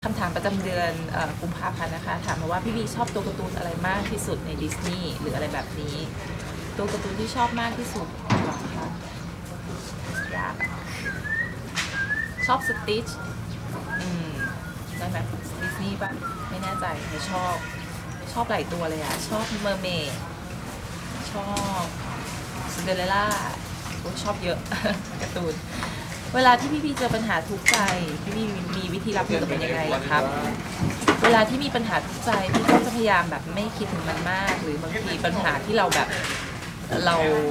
คำถามประจำเดือนกุมภาพันธ์นะคะถามมาว่าพี่บีชอบตัวการ์ตูนอะไรมากที่สุดในดิสนีย์หรืออะไรแบบนี้ตัวการ์ตูนที่ชอบมากที่สุดหรอคะยากชอบสติชได้ไหมดิสนีย์ป่ะไม่แน่ใจไม่ชอบหลายตัวเลยอะชอบเมอร์เมดชอบซินเดอเรลล่าชอบเยอะ การ์ตูนเวลาที่พี่เจอปัญหาทุกข์ใจพี่มีวิธีรับมือกับมันยังไงครับเวลาที่มีปัญหาทุกข์ใจพี่ก็จะพยายามแบบไม่คิดถึงมันมากหรือบางทีปัญหาที่เราแบบเรา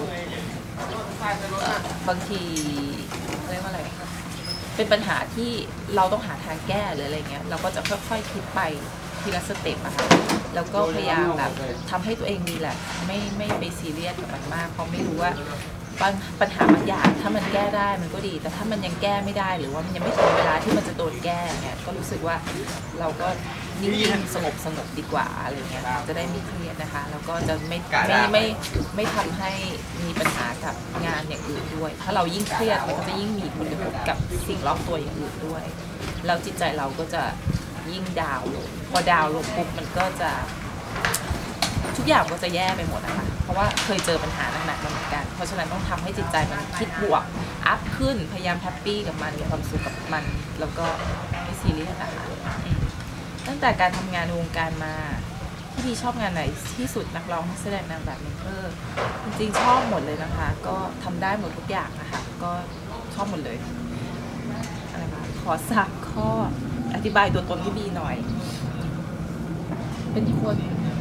บางทีเรียกว่าอะไรเป็นปัญหาที่เราต้องหาทางแก้หรืออะไรเงี้ยเราก็จะค่อยๆคิดไปทีละสเต็ปอะค่ะแล้วก็พยายามแบบทำให้ตัวเองมีแหละไม่ไปซีเรียสกับมันมากเพราะไม่รู้ว่าปัญหาบางอย่างถ้ามันแก้ได้มันก็ดีแต่ถ้ามันยังแก้ไม่ได้หรือว่ามันยังไม่ถึงเวลาที่มันจะโดนแก้เนี่ยก็รู้สึกว่าเราก็นิ่งๆสงบดีกว่าอะไรเงี้ยจะได้ไม่เครียดนะคะแล้วก็จะไม่ทำให้มีปัญหากับงานอย่างอื่นด้วยถ้าเรายิ่งเครียดมันก็จะยิ่งมีผลกระทบกับสิ่งรอบตัวอย่างอื่นด้วยแล้วจิตใจเราก็จะยิ่งดาวลงพอดาวลงปุ๊บมันก็จะทุกอย่างก็จะแย่ไปหมดนะคะเพราะว่าเคยเจอปัญหาหนักๆมาเหมือนกันเพราะฉะนั้นต้องทำให้จิตใจมันคิดบวกอัพขึ้นพยายามแฮปปี้กับมันมีความสุขกับมันแล้วก็ไม่ซีเรียสนะคะตั้งแต่การทำงานในวงการมาพี่ชอบงานไหนที่สุดนักร้องนักแสดงนางแบบเมคเกอร์จริงๆชอบหมดเลยนะคะก็ทำได้หมดทุกอย่างนะคะก็ชอบหมดเลยอะไรคะขอ3 ข้ออธิบายตัวตนพี่บีหน่อยเป็นคน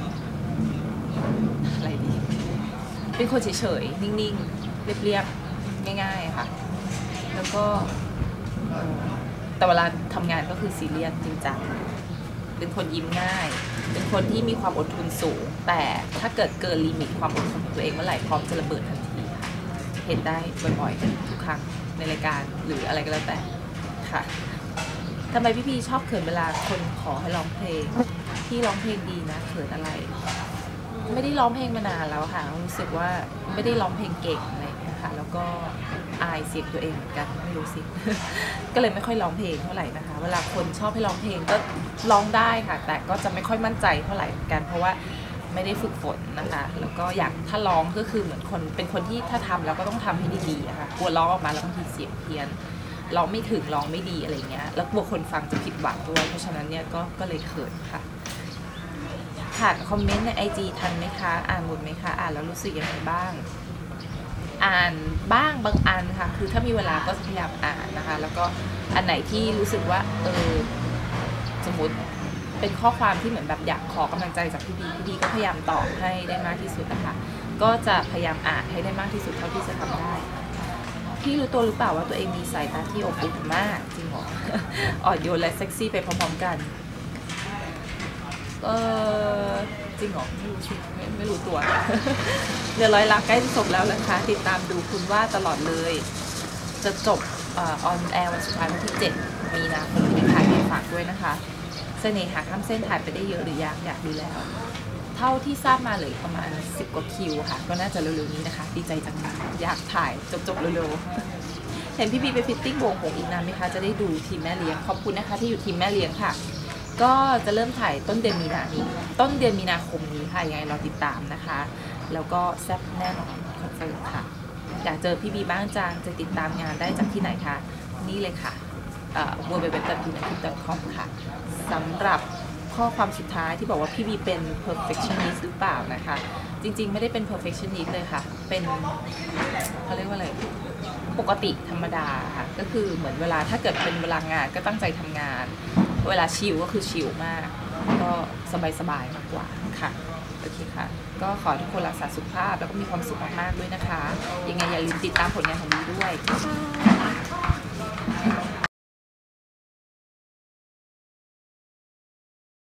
อะไรดีเป็นคนเฉยๆนิ่งๆเรียบๆง่ายๆค่ะแล้วก็แต่เวลาทำงานก็คือซีเรียสจริงจังเป็นคนยิ้มง่ายเป็นคนที่มีความอดทนสูงแต่ถ้าเกิดเกินลิมิตความอดทนของตัวเองเมื่อไหร่พร้อมจะระเบิดทันทีค่ะเห็นได้บ่อยๆทุกครั้งในรายการหรืออะไรก็แล้วแต่ค่ะทำไมพี่ชอบเขินเวลาคนขอให้ร้องเพลงพี่ร้องเพลงดีนะเขินอะไรไม่ได้ร้องเพลงมานานแล้วค่ะรู้สึกว่าไม่ได้ร้องเพลงเก่งอะไรอย่างเงี้ยค่ะแล้วก็อายเสียงตัวเองเหมือนกันไม่รู้สิ ก็เลยไม่ค่อยร้องเพลงเท่าไหร่นะคะเวลาคนชอบให้ร้องเพลงก็ร้องได้ค่ะแต่ก็จะไม่ค่อยมั่นใจเท่าไหร่กันเพราะว่าไม่ได้ฝึกฝนนะคะแล้วก็อยากถ้าร้องก็คือเหมือนคนเป็นคนที่ถ้าทำแล้วก็ต้องทำให้ดีๆนะคะกลัวร้องออกมาแล้วบางทีเสียงเพี้ยนร้องไม่ถึงร้องไม่ดีอะไรเงี้ยแล้วกลัวคนฟังจะผิดหวังด้วยเพราะฉะนั้นเนี่ยก็เลยเขินค่ะค่ะคอมเมนต์ใน IG ทันไหมคะอ่านหมดไหมคะอ่านแล้วรู้สึกยังไงบ้างอ่านบ้างบางอันค่ะคือถ้ามีเวลาก็พยายามอ่านนะคะแล้วก็อันไหนที่รู้สึกว่าสมมติเป็นข้อความที่เหมือนแบบอยากขอกำลังใจจากพี่บีก็พยายามตอบให้ได้มากที่สุดนะคะก็จะพยายามอ่านให้ได้มากที่สุดเท่าที่จะทำได้พี่รู้ตัวหรือเปล่าว่าตัวเองมีสายตาที่อบอุ่นมากจริงเหรอ อ่อนโยนและเซ็กซี่ไปพร้อมๆกันจริงเหรอไม่รู้สิไม่รู้ตัว เดี๋ยว100 ลักใกล้จะจบแล้วนะคะติดตามดูคุณว่าตลอดเลยจะจบออนแอร์วันสุดท้ายวันที่7 มีนาคมนี้ค่ะฝากด้วยนะคะเสน่หาข้ามเส้นถ่ายไปได้เยอะหรือยังอยากดูแล้วเท่าที่ทราบมาเลยประมาณ10 กว่าคิวค่ะก็น่าจะเร็วๆนี้นะคะดีใจจังอยากถ่ายจบเร็วๆเห็นพี่บีไปฟิตติ้งวงผมอีกนานไหมคะจะได้ดูทีมแม่เลี้ยงขอบคุณนะคะที่อยู่ทีมแม่เลี้ยงค่ะก็จะเริ่มถ่ายต้นเดือนมีนาคมนี้ค่ะยังไงรอติดตามนะคะแล้วก็แซ่บแน่นอนคอนเฟิร์มค่ะอยากเจอพี่บีบ้างจังจะติดตามงานได้จากที่ไหนคะนี่เลยค่ะwww.binakip.com ค่ะสำหรับข้อความสุดท้ายที่บอกว่าพี่บีเป็น perfectionist หรือเปล่านะคะจริงๆไม่ได้เป็น perfectionist เลยค่ะเป็นเขาเรียกว่าอะไรปกติธรรมดาค่ะก็คือเหมือนเวลาถ้าเกิดเป็นเวลางานก็ตั้งใจทำงานเวลาชิลก็คือชิลมากก็สบายๆมากกว่าค่ะโอเคค่ะก็ขอทุกคนรักษาสุขภาพแล้วก็มีความสุขมากๆด้วยนะคะยังไงอย่าลืมติดตามผลงานของบีด้วย